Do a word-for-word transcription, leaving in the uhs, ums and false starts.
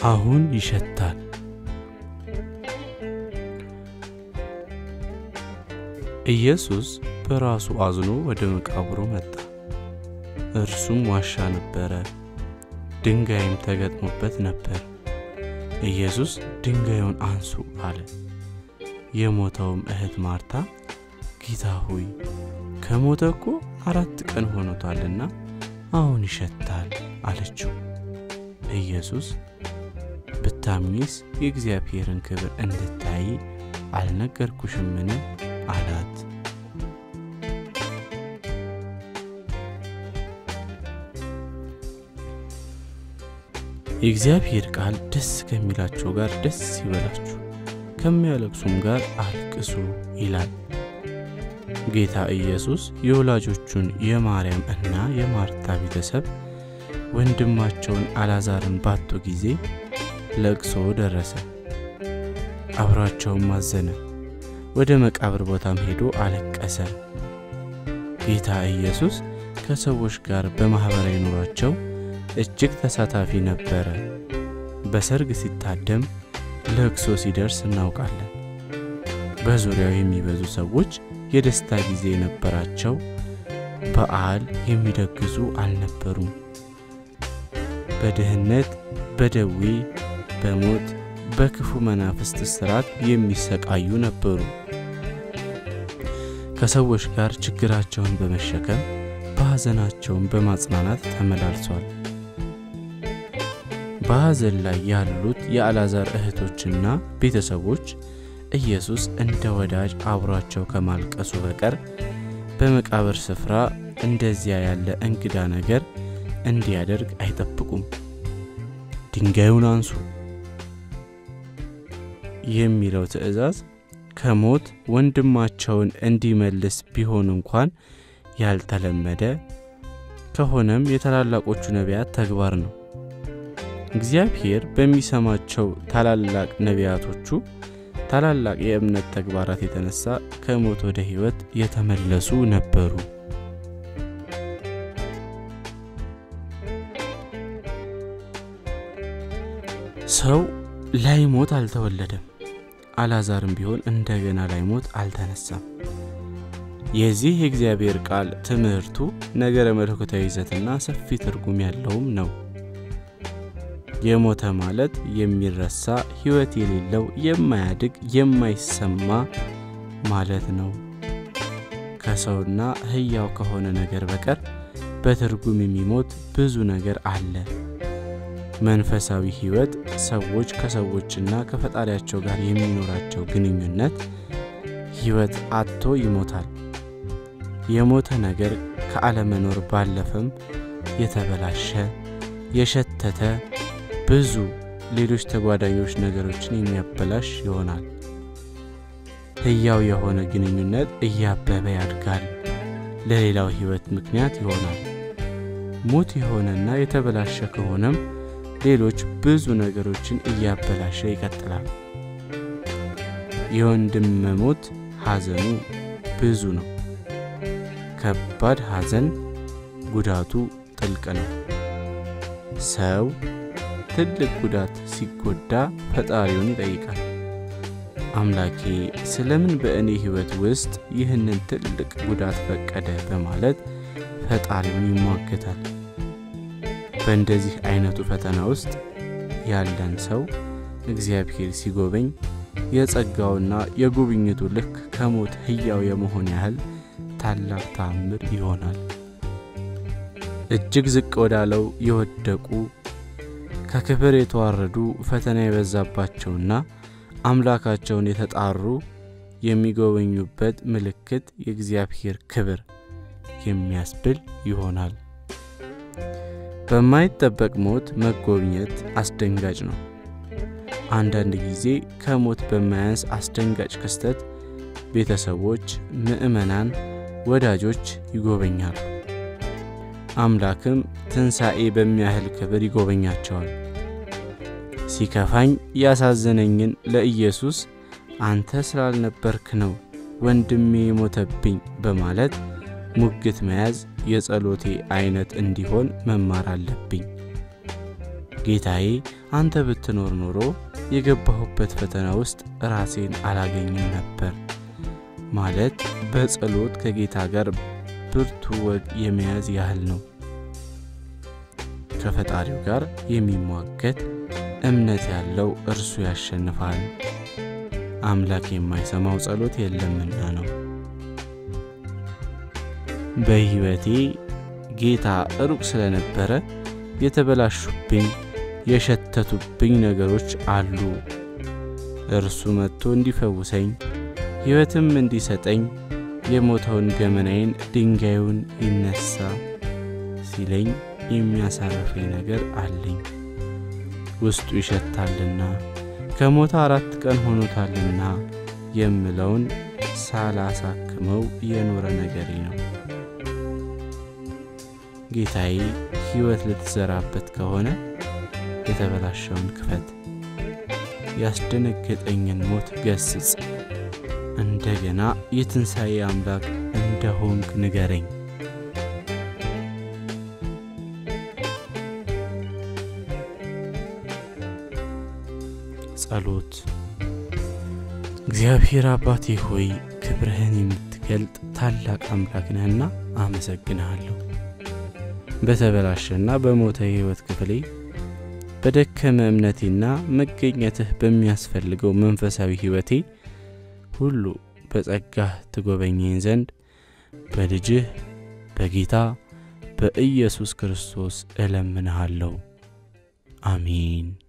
አሁን ይሸታል። ኢየሱስ በራሱ አዝኖ ወደ መቃብሩ መጣ። እርሱም ዋሻ ነበረ፣ ድንጋይም ተገጥሞበት ነበር። ኢየሱስ ድንጋዩን አንሱ አለ። የሞተውም እህት ማርታ ጌታ ሆይ ከሞተ እኮ አራት ቀን ሆኖታልና አሁን ይሸታል አለችው። ኢየሱስ ብታምኚስ የእግዚአብሔርን ክብር እንድታይ አልነገርኩሽምን አላት። የእግዚአብሔር ቃል ደስ ከሚላቸው ጋር ደስ ይበላችሁ፣ ከሚያለቅሱም ጋር አልቅሱ ይላል። ጌታ ኢየሱስ የወላጆቹን የማርያም እና የማርታ ቤተሰብ ወንድማቸውን አልዓዛርን ባጡ ጊዜ ለቅሶ ደረሰ። አብራቸውም አዘነ። ወደ መቃብር ቦታም ሄዶ አለቀሰ። ጌታ ኢየሱስ ከሰዎች ጋር በማህበራዊ ኑሯቸው እጅግ ተሳታፊ ነበረ። በሰርግ ሲታደም፣ ለቅሶ ሲደርስ እናውቃለን። በዙሪያው የሚበዙ ሰዎች የደስታ ጊዜ ነበራቸው። በዓል የሚደግሱ አልነበሩም። በድህነት፣ በደዌ፣ በሞት፣ በክፉ መናፍስት ስራት የሚሰቃዩ ነበሩ። ከሰዎች ጋር ችግራቸውን በመሸከም በሐዘናቸውን በማጽናናት ተመላልሷል። በሐዘን ላይ ያሉት የአልዓዛር እህቶችና ቤተሰቦች ኢየሱስ እንደ ወዳጅ አብሯቸው ከማልቀሱ በቀር በመቃብር ስፍራ እንደዚያ ያለ እንግዳ ነገር እንዲያደርግ አይጠብቁም። ድንጋዩን አንሱ የሚለው ትእዛዝ ከሞት ወንድማቸውን እንዲመልስ ቢሆን እንኳን ያልተለመደ ከሆነም የታላላቆቹ ነቢያት ተግባር ነው። እግዚአብሔር በሚሰማቸው ታላላቅ ነቢያቶቹ ታላላቅ የእምነት ተግባራት የተነሳ ከሞት ወደ ሕይወት የተመለሱ ነበሩ። ሰው ላይሞት አልተወለደም። አልዓዛርም ቢሆን እንደገና ላይሞት አልተነሳም። የዚህ የእግዚአብሔር ቃል ትምህርቱ ነገረ መለኮታዊ ይዘትና ሰፊ ትርጉም ያለውም ነው። የሞተ ማለት የሚረሳ፣ ሕይወት የሌለው፣ የማያድግ፣ የማይሰማ ማለት ነው። ከሰውና ሕያው ከሆነ ነገር በቀር በትርጉም የሚሞት ብዙ ነገር አለ። መንፈሳዊ ሕይወት ሰዎች ከሰዎችና ከፈጣሪያቸው ጋር የሚኖራቸው ግንኙነት ሕይወት አጥቶ ይሞታል። የሞተ ነገር ከዓለመኖር ባለፈም የተበላሸ፣ የሸተተ ብዙ ሌሎች ተጓዳኞች ነገሮችን የሚያበላሽ ይሆናል። ሕያው የሆነ ግንኙነት እያበበ ያድጋል፣ ለሌላው ሕይወት ምክንያት ይሆናል። ሞት የሆነና የተበላሸ ከሆነም ሌሎች ብዙ ነገሮችን እያበላሸ ይቀጥላል። የወንድም መሞት ሐዘኑ ብዙ ነው። ከባድ ሐዘን ጉዳቱ ጥልቅ ነው። ሰው ትልቅ ጉዳት ሲጎዳ ፈጣሪውን ይጠይቃል። አምላኬ ስለምን በእኔ ሕይወት ውስጥ ይህንን ትልቅ ጉዳት ፈቀደ በማለት ፈጣሪውን ይሟገታል። በእንደዚህ አይነቱ ፈተና ውስጥ ያለን ሰው እግዚአብሔር ሲጎበኝ የጸጋውና የጉብኝቱ ልክ ከሞት ሕያው የመሆን ያህል ታላቅ ተአምር ይሆናል። እጅግ ዝቅ ወዳለው የወደቁ ከክብር የተዋረዱ ፈተና የበዛባቸውና አምላካቸውን የተጣሩ የሚጎበኙበት ምልክት የእግዚአብሔር ክብር የሚያስብል ይሆናል። በማይጠበቅ ሞት መጎብኘት አስደንጋጭ ነው። አንዳንድ ጊዜ ከሞት በማያንስ አስደንጋጭ ክስተት ቤተሰቦች፣ ምዕመናን፣ ወዳጆች ይጎበኛሉ። አምላክም ትንሣኤ በሚያህል ክብር ይጎበኛቸዋል። ሲከፋኝ ያሳዘነኝን ለኢየሱስ አንተ ስላልነበርክ ነው ወንድሜ ሞተብኝ በማለት ሙግት መያዝ የጸሎቴ አይነት እንዲሆን መማር አለብኝ። ጌታዬ አንተ ብትኖር ኖሮ የገባሁበት ፈተና ውስጥ ራሴን አላገኝም ነበር ማለት በጸሎት ከጌታ ጋር ብርቱ ወግ የሚያዝ ያህል ነው። ከፈጣሪው ጋር የሚሟገት እምነት ያለው እርሱ ያሸንፋል። አምላክ የማይሰማው ጸሎት የለምና ነው። በሕይወቴ ጌታ ሩቅ ስለነበረ የተበላሹብኝ የሸተቱብኝ ነገሮች አሉ። እርሱ መጥቶ እንዲፈውሰኝ ሕይወትም እንዲሰጠኝ የሞተውን ገመናዬን ድንጋዩን ይነሳ ሲለኝ የሚያሳርፈኝ ነገር አለኝ። ውስጡ ይሸታልና ከሞተ አራት ቀን ሆኖታልና የምለውን ሳላሳክመው የኖረ ነገሬ ነው። ጌታዬ ሕይወት ልትዘራበት ከሆነ የተበላሸውን ክፈት፣ ያስደነገጠኝን ሞት ገስጽ፣ እንደገና የትንሣኤ አምላክ እንደሆንክ ንገረኝ። ጸሎት። እግዚአብሔር አባቴ ሆይ ክብርህን የምትገልጥ ታላቅ አምላክ ነህና አመሰግንሃለሁ። በተበላሸና በሞተ ሕይወት ክፍሌ በደከመ እምነቴና መገኘትህ በሚያስፈልገው መንፈሳዊ ሕይወቴ ሁሉ በጸጋህ ትጎበኘኝ ዘንድ በልጅህ በጌታ በኢየሱስ ክርስቶስ እለምንሃለሁ። አሜን።